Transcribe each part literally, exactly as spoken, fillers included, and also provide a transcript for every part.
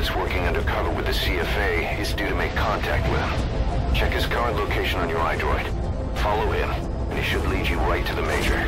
that's working undercover with the C F A is due to make contact with him. Check his current location on your iDroid. Follow him, and he should lead you right to the Major.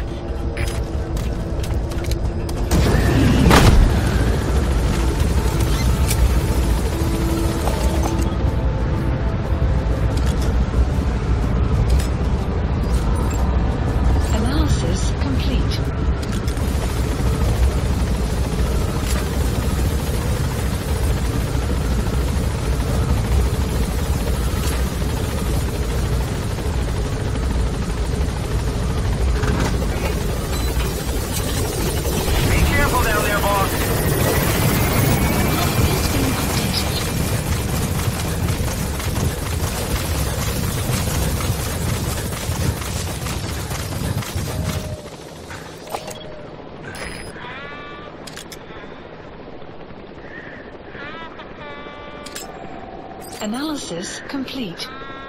Analysis complete.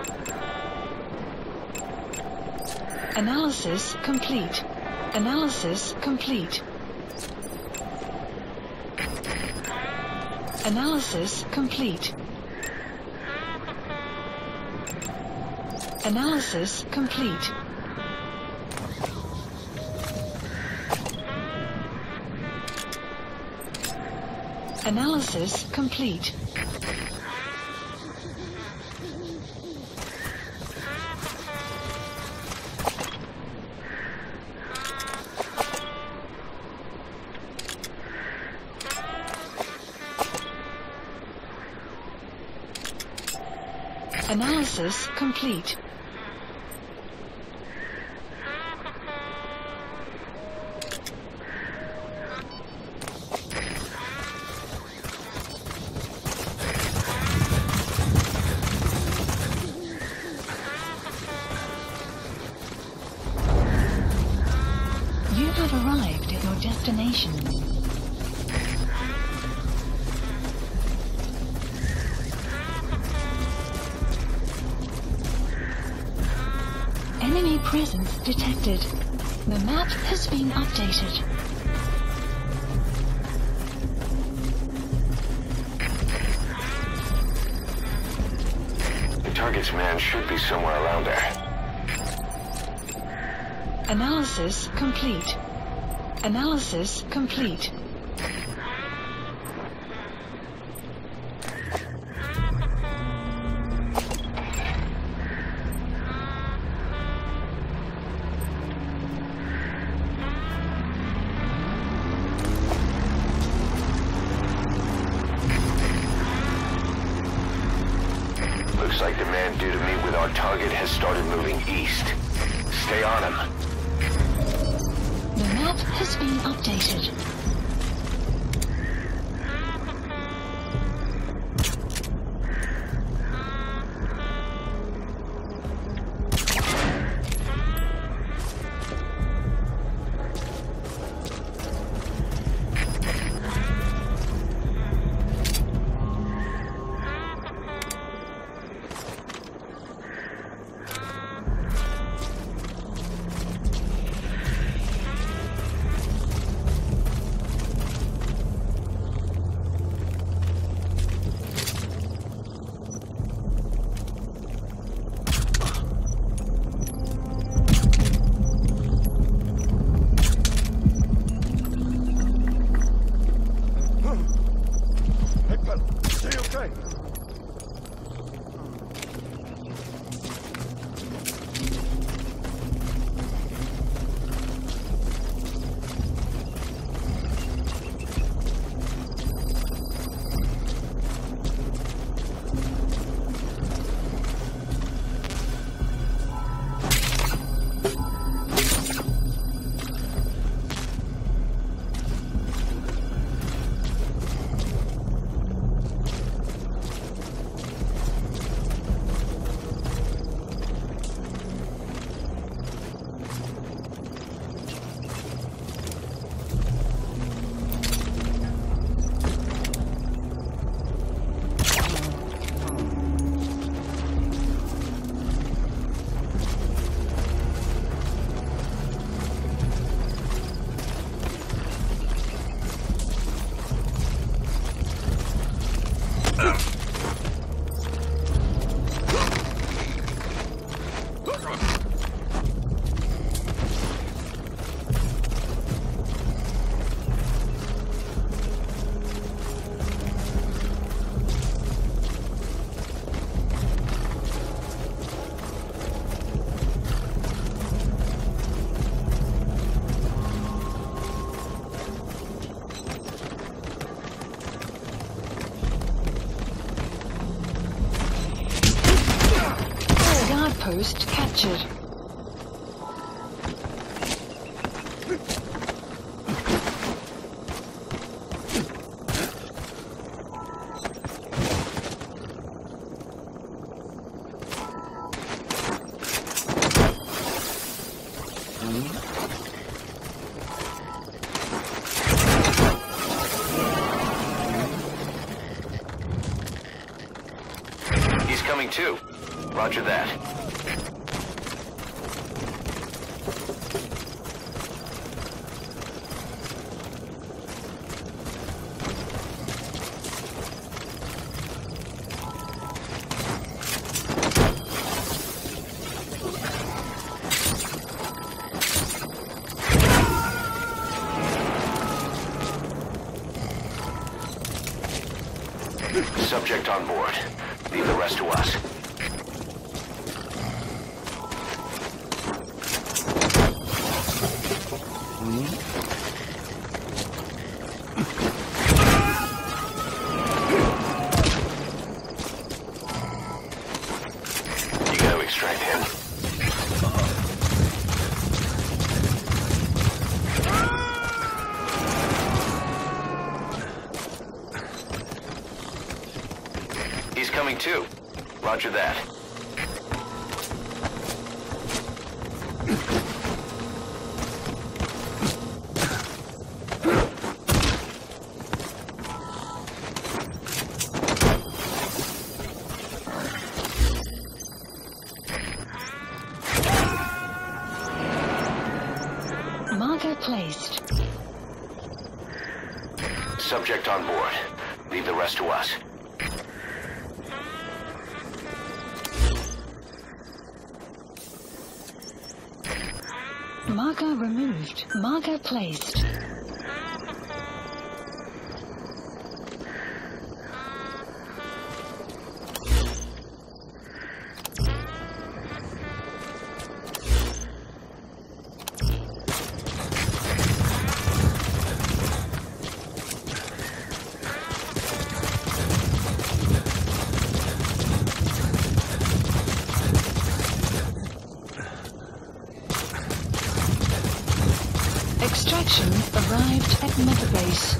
Analysis complete. Analysis complete. Analysis complete. Analysis complete. Analysis complete. Analysis complete. You have arrived at your destination. Enemy presence detected. The map has been updated. The target's man should be somewhere around there. Analysis complete. Analysis complete. Looks like the man due to meet with our target has started moving east. Stay on him. The map has been updated. outpost captured. Coming too. Roger that. Subject on board. Leave the rest to us. You gotta extract him. He's coming too. Roger that. Marker placed. Subject on board. Leave the rest to us. Marker removed. Marker placed. Extraction arrived at Mother Base.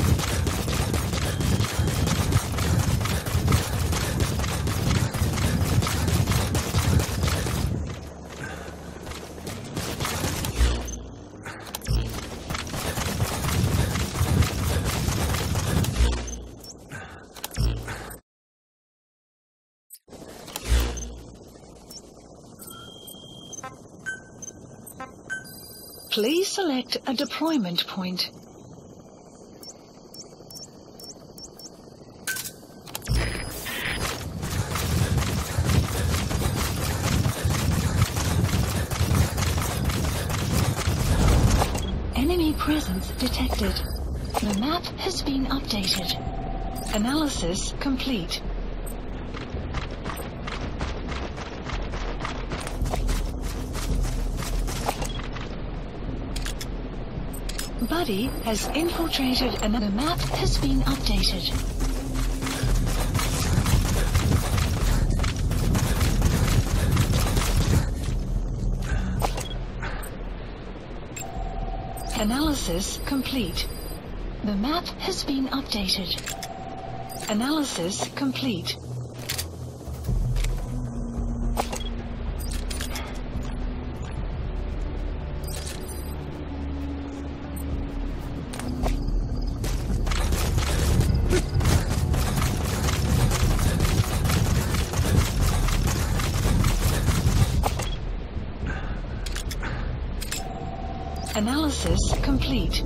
Please select a deployment point. Enemy presence detected. The map has been updated. Analysis complete. Buddy has infiltrated and the map has been updated. Analysis complete. The map has been updated. Analysis complete. Analysis complete.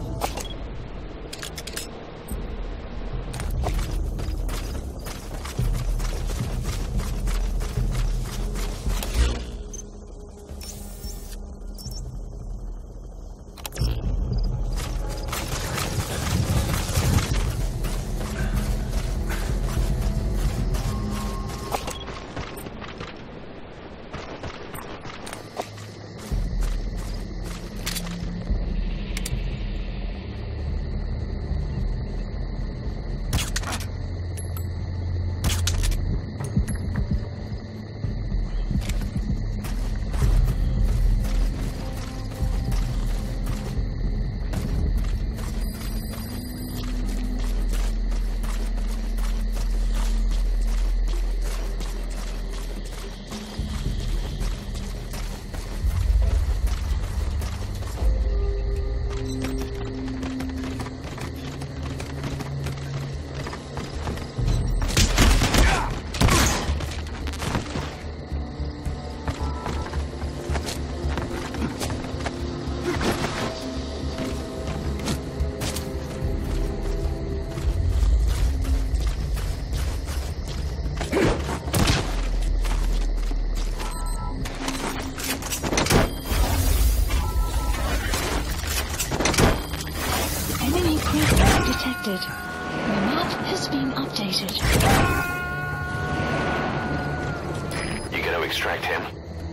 detected. The map has been updated. You gonna extract him?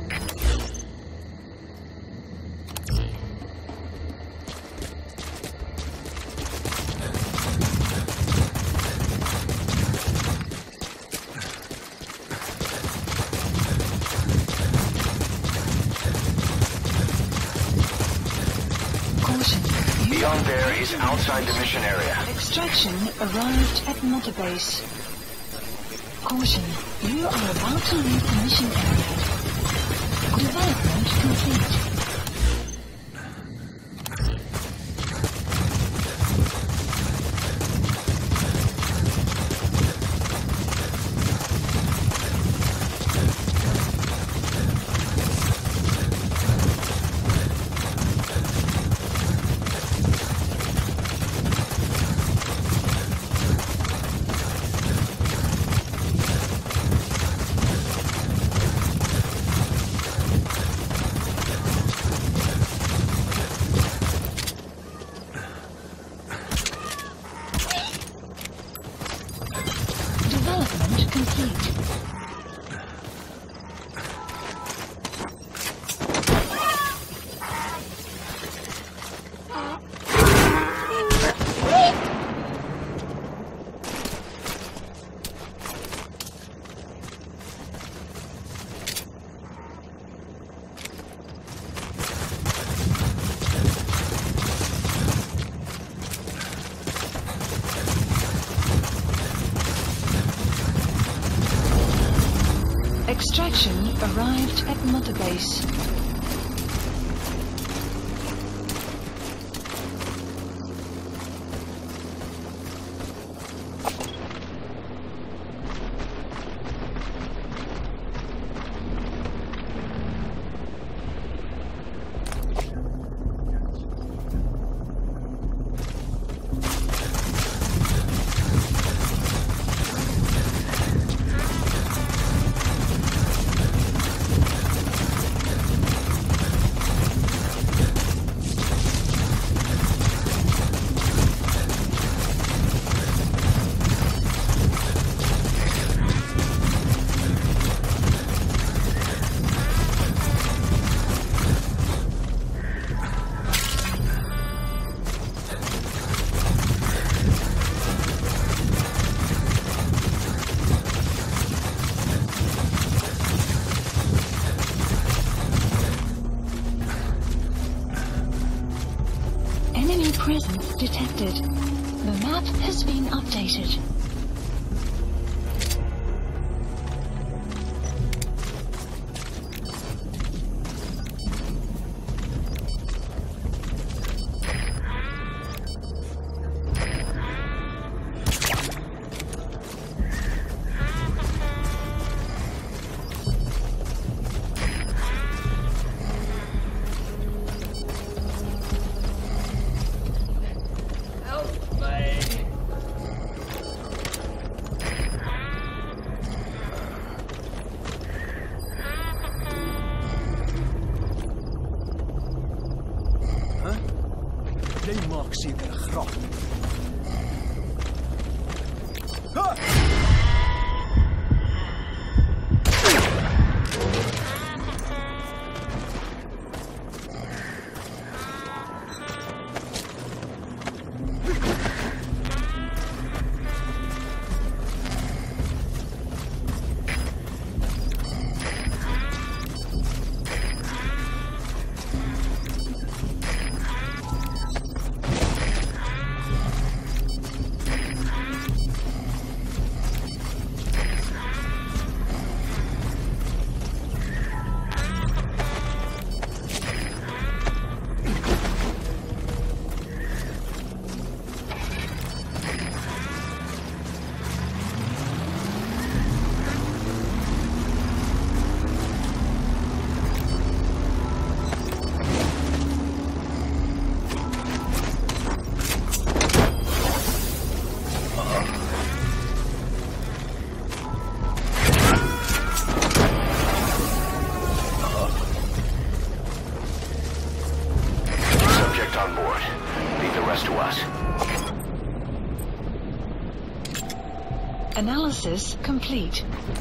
Beyond there is outside the mission area. Extraction arrived at Mother Base. Caution, you are about to leave the mission area. Development complete. Development complete. Extraction arrived at Mother Base. Enemy presence detected. The map has been updated. Ble maak seker grap. Analysis complete.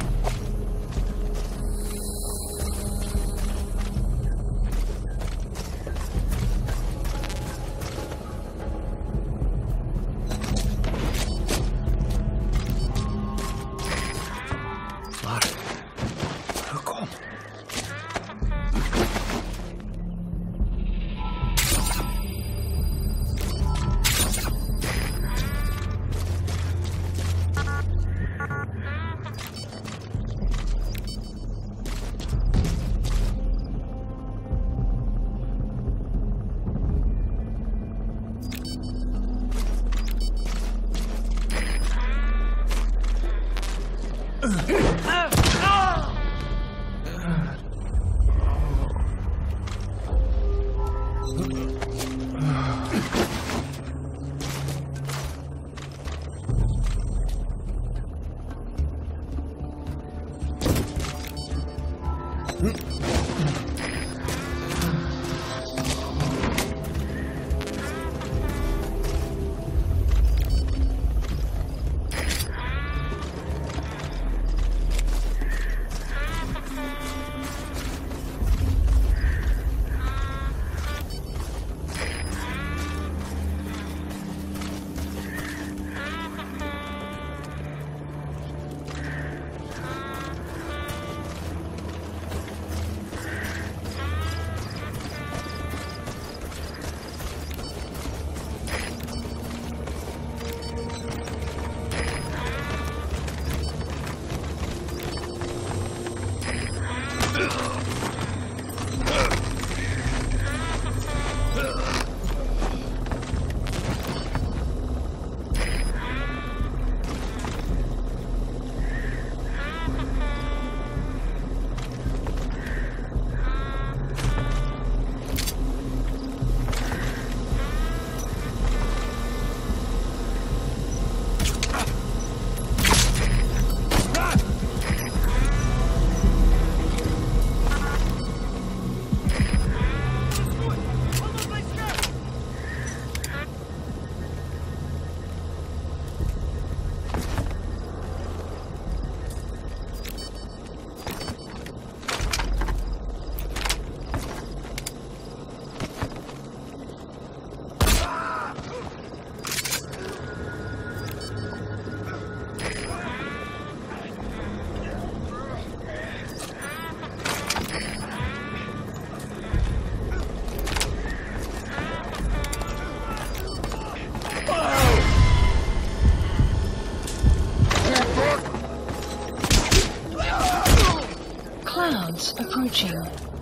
Approaching.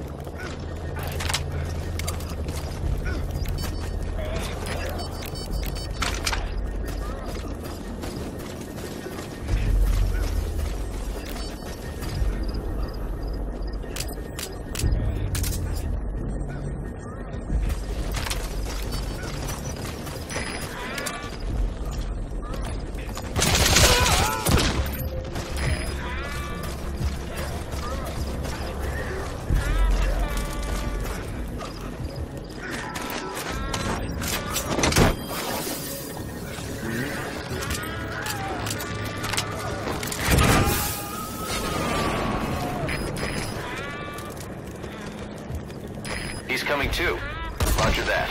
He's coming too. Roger that.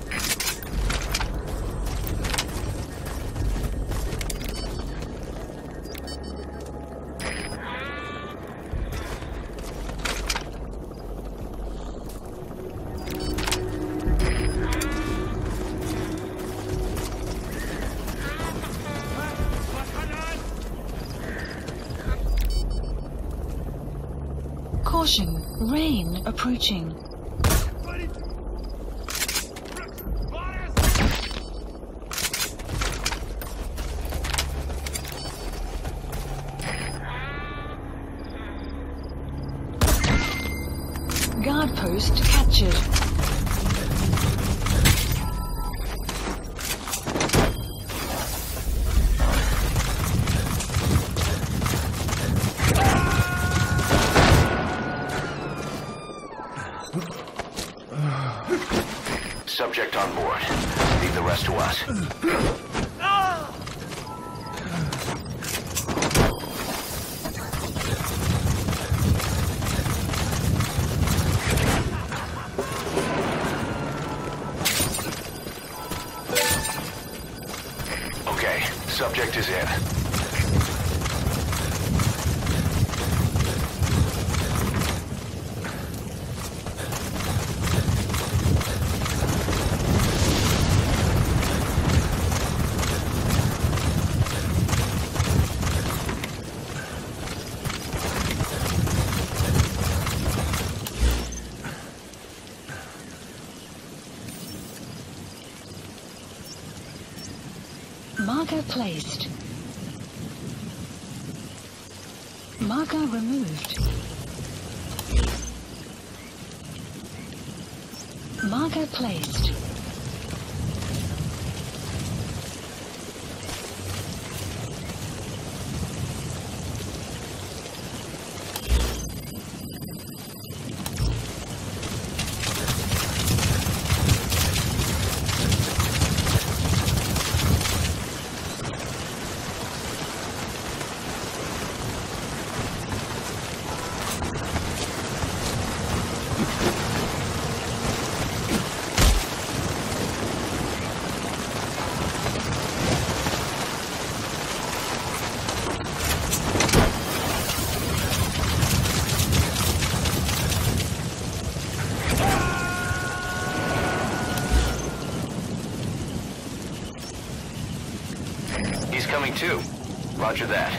Caution, rain approaching. Guard post captured. Subject on board. Leave the rest to us. Subject is in. Marker placed. Marker removed. Marker placed. Coming too. Roger that.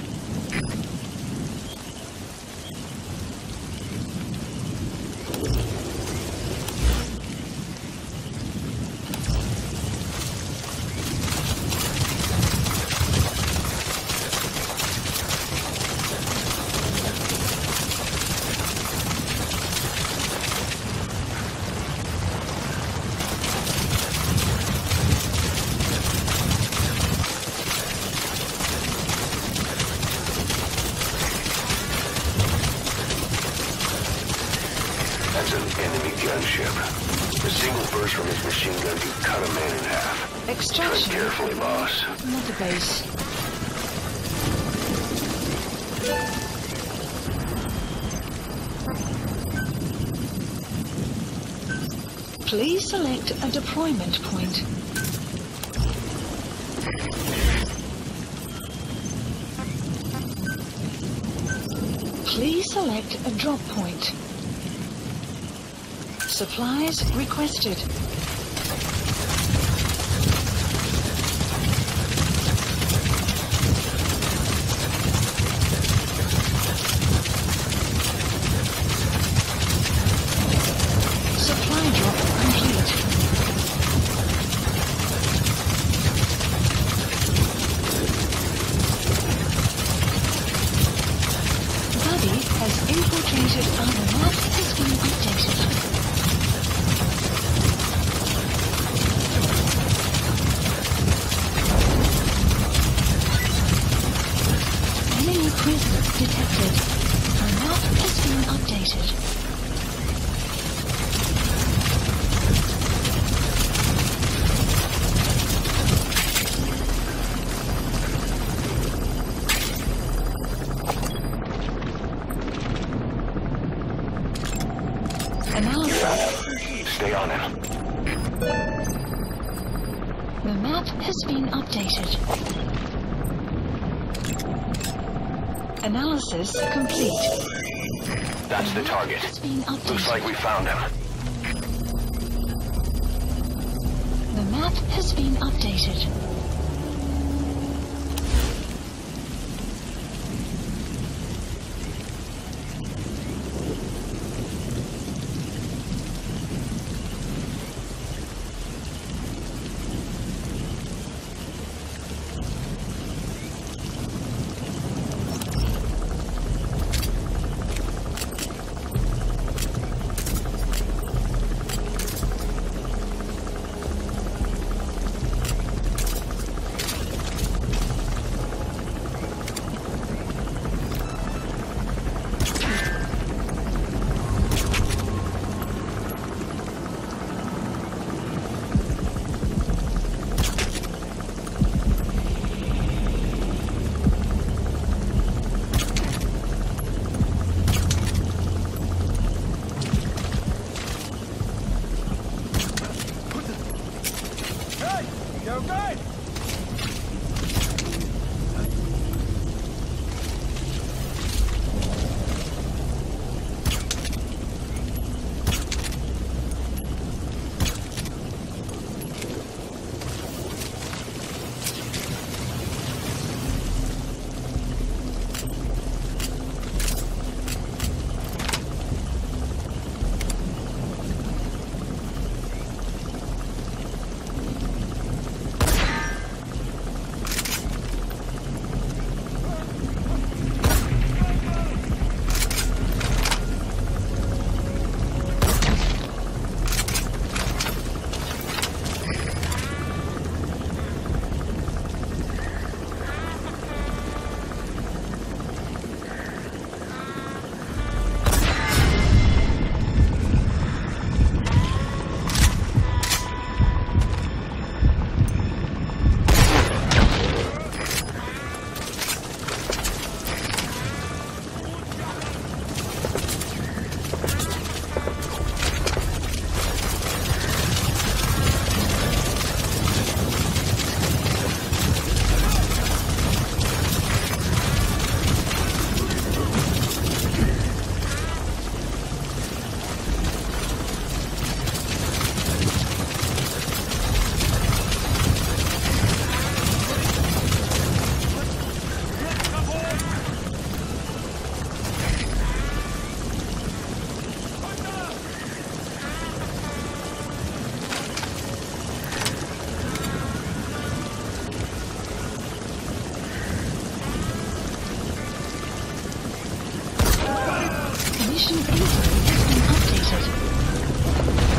That's an enemy gunship. A single burst from his machine gun can cut a man in half. Extraction. Tread carefully, boss. Mother base. Please select a deployment point. Please select a drop point. Supplies requested. Supply drop complete. Buddy has infiltrated our map has been updated. Prisoner detected. Our map has been updated. Analysis. Stay on him. The map has been updated. Analysis complete. That's the target. Looks like we found him. The map has been updated. Mission inventory has been updated.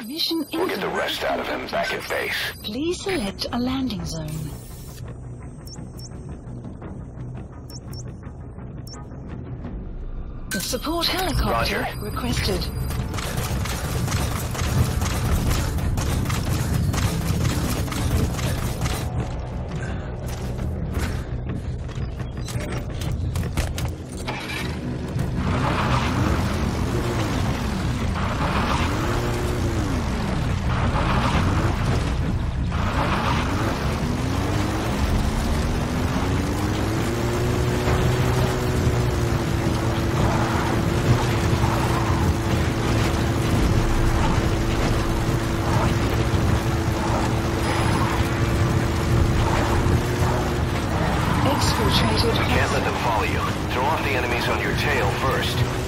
Mission We'll get the info rest out of him back at base. Please select a landing zone. The support helicopter Roger. requested. You can't let them follow you. Throw off the enemies on your tail first.